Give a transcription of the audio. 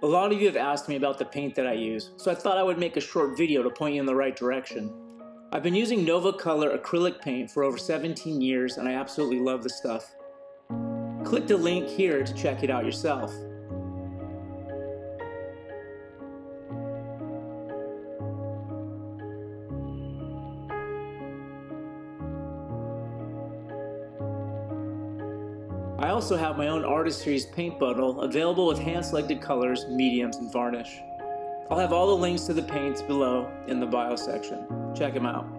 A lot of you have asked me about the paint that I use, so I thought I would make a short video to point you in the right direction. I've been using Nova Color acrylic paint for over 17 years and I absolutely love the stuff. Click the link here to check it out yourself. I also have my own Artist Series paint bundle available with hand-selected colors, mediums, and varnish. I'll have all the links to the paints below in the bio section. Check them out.